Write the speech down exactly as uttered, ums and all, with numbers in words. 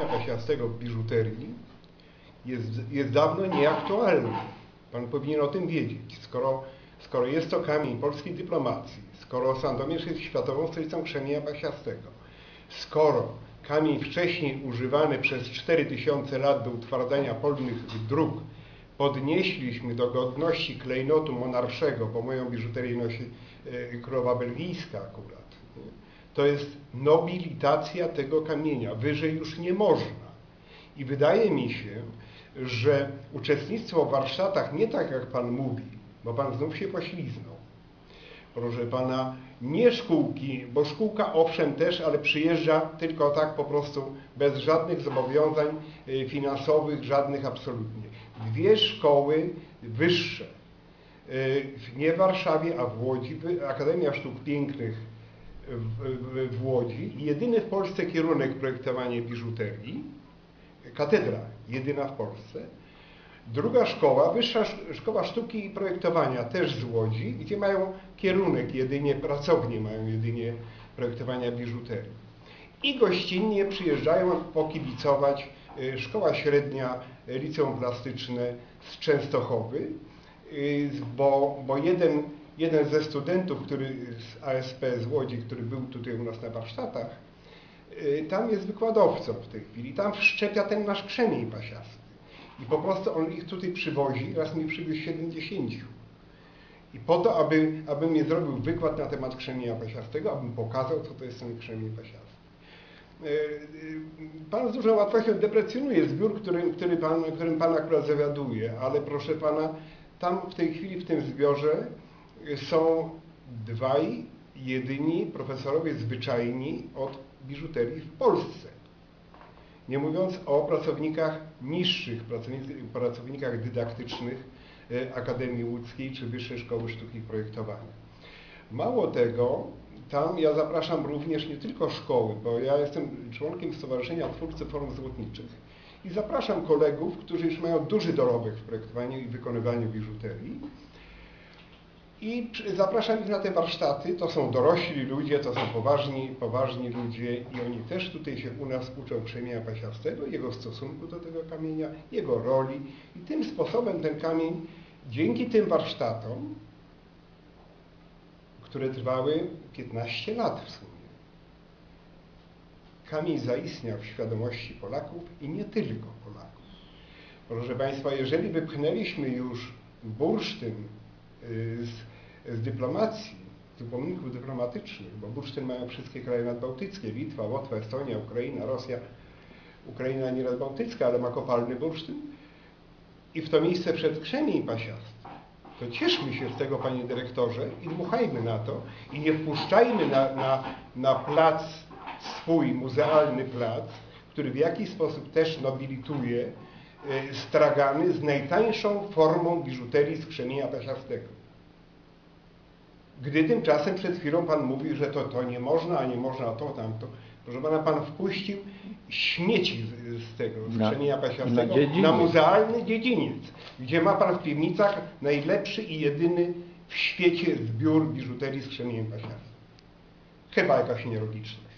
krzemienia pasiastego w biżuterii jest, jest dawno nieaktualny. Pan powinien o tym wiedzieć. Skoro, skoro jest to kamień polskiej dyplomacji, skoro Sandomierz jest światową stolicą krzemienia pasiastego, skoro kamień wcześniej używany przez cztery tysiące lat do utwardzania polnych dróg podnieśliśmy do godności klejnotu monarszego, bo moją biżuterię nosi e, królowa belgijska akurat. Nie? To jest nobilitacja tego kamienia. Wyżej już nie można. I wydaje mi się, że uczestnictwo w warsztatach nie tak jak pan mówi, bo pan znów się pośliznął. Proszę pana, nie szkółki, bo szkółka owszem też, ale przyjeżdża tylko tak po prostu, bez żadnych zobowiązań finansowych, żadnych absolutnie. Dwie szkoły wyższe, nie w Warszawie, a w Łodzi, Akademia Sztuk Pięknych w, w, w Łodzi, jedyny w Polsce kierunek projektowanie biżuterii, katedra jedyna w Polsce. Druga szkoła, Wyższa Szkoła Sztuki i Projektowania, też z Łodzi, gdzie mają kierunek jedynie, pracownie mają jedynie projektowania biżuterii. I gościnnie przyjeżdżają pokibicować Szkoła Średnia, Liceum Plastyczne z Częstochowy, bo, bo jeden, jeden ze studentów, który z A S P z Łodzi, który był tutaj u nas na warsztatach, tam jest wykładowcą w tej chwili, tam wszczepia ten nasz krzemień pasiasty. I po prostu on ich tutaj przywozi, raz mi przywiózł siedemdziesięciu. I po to, aby, abym nie zrobił wykład na temat krzemienia pasiastego, abym pokazał, co to jest ten krzemień pasiasty. Pan z dużą łatwością deprecjonuje zbiór, którym, który pan, którym pan akurat zawiaduje, ale proszę pana, tam w tej chwili w tym zbiorze są dwaj jedyni profesorowie zwyczajni od biżuterii w Polsce. Nie mówiąc o pracownikach niższych, pracownikach dydaktycznych Akademii Łódzkiej czy Wyższej Szkoły Sztuki i Projektowania. Mało tego, tam ja zapraszam również nie tylko szkoły, bo ja jestem członkiem Stowarzyszenia Twórcy Form Złotniczych i zapraszam kolegów, którzy już mają duży dorobek w projektowaniu i wykonywaniu biżuterii. I zapraszam ich na te warsztaty, to są dorośli ludzie, to są poważni, poważni ludzie i oni też tutaj się u nas uczą krzemienia pasiastego, jego stosunku do tego kamienia, jego roli i tym sposobem ten kamień, dzięki tym warsztatom, które trwały piętnaście lat w sumie, kamień zaistniał w świadomości Polaków i nie tylko Polaków. Proszę państwa, jeżeli wypchnęliśmy już bursztyn z, z dyplomacji, z upomników dyplomatycznych, bo bursztyn mają wszystkie kraje nadbałtyckie, Litwa, Łotwa, Estonia, Ukraina, Rosja, Ukraina nie nadbałtycka, ale ma kopalny bursztyn i w to miejsce przed krzemień pasiasty, to cieszmy się z tego, panie dyrektorze, i dmuchajmy na to i nie wpuszczajmy na, na, na plac swój, muzealny plac, który w jakiś sposób też nobilituje stragany z najtańszą formą biżuterii z krzemienia pasiastego. Gdy tymczasem przed chwilą pan mówił, że to, to nie można, a nie można to, tamto. Proszę pana, pan wpuścił śmieci z, z tego, z krzemienia pasiastego na, na muzealny dziedziniec, gdzie ma pan w piwnicach najlepszy i jedyny w świecie zbiór biżuterii z krzemieniem pasiastym. Chyba jakaś nielogiczność.